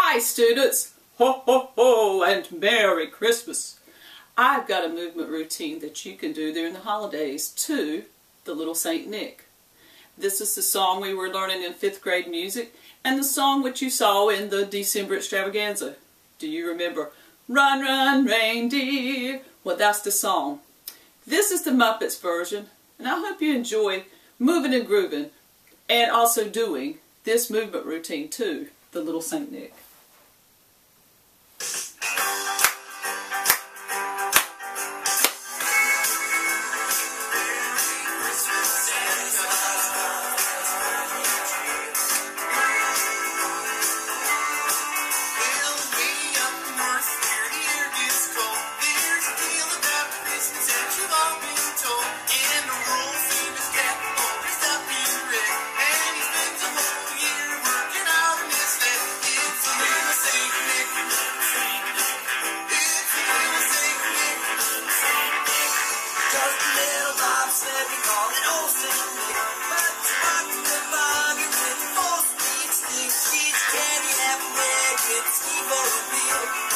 Hi students, ho ho ho and Merry Christmas. I've got a movement routine that you can do during the holidays to the Little Saint Nick. This is the song we were learning in 5th grade music and the song which you saw in the December extravaganza. Do you remember? Run, run, reindeer. Well, that's the song. This is the Muppets version, and I hope you enjoy moving and grooving and also doing this movement routine to the Little Saint Nick. It's